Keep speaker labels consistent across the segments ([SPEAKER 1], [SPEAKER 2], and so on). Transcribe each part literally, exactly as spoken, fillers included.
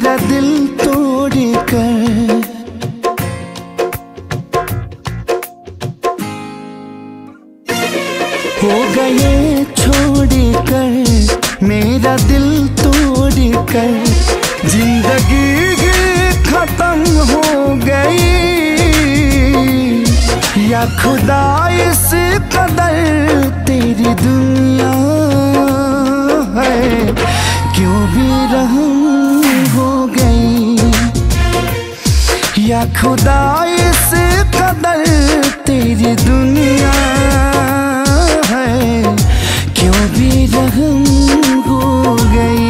[SPEAKER 1] मेरा दिल तोड़ कर। हो गए छोड़ कर मेरा दिल तोड़ कर, जिंदगी खत्म हो गई या खुदा इस कदर तेरी दुनिया है क्यों भी रहम हो गई, या खुदा इस कदर तेरी दुनिया है क्यों भी रहम हो गई।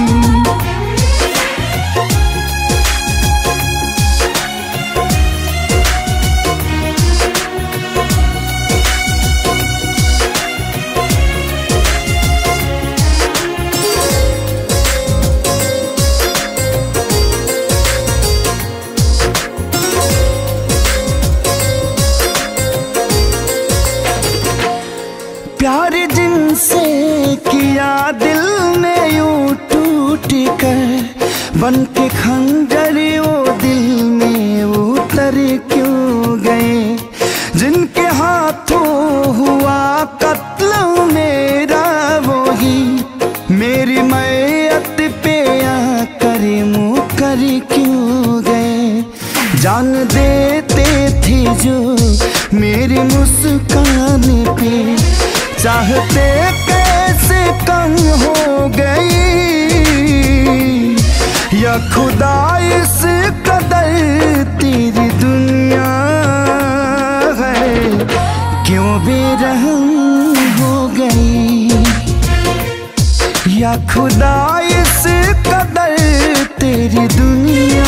[SPEAKER 1] प्यार जिनसे किया दिल ने यूं टूट कर, बन के खंजर वो दिल में उतर क्यों गए, जिनके हाथों हुआ कत्ल मेरा वही मेरी मैयत पे आकर मुकर क्यों गए। जान देते थे जो मेरी मुस्कान पे, चाहते कैसे कम हो गई, या खुदा इस कदर तेरी दुनिया है क्यों बेरहम हो गई, या खुदा इस कदर तेरी दुनिया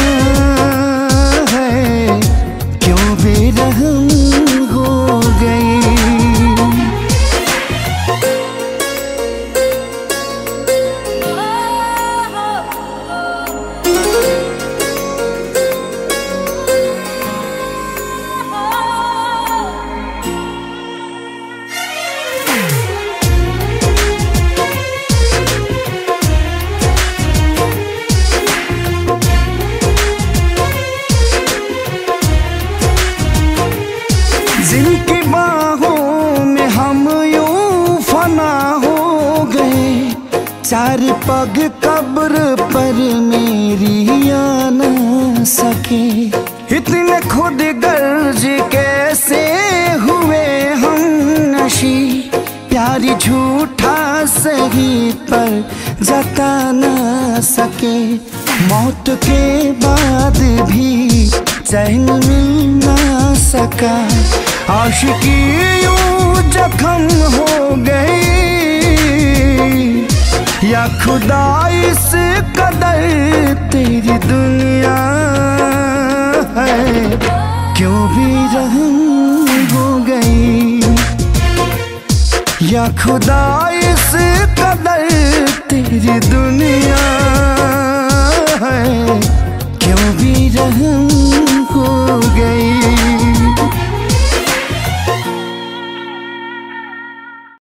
[SPEAKER 1] है क्यों बेरहम हो गई। जिनकी बाहों में हम यूं फना हो गए, चार पग कब्र पर मेरी आ न सके, इतने खुद गर्ज कैसे हुए हम नशी, प्यार झूठा सही पर जता न सके, मौत के बाद भी चैन मिल न सका, आशिकी यूं जख्म हो गई, या खुदा इस कदर तेरी दुनिया है क्यों भी रहम हो गई, या खुदा इस कदर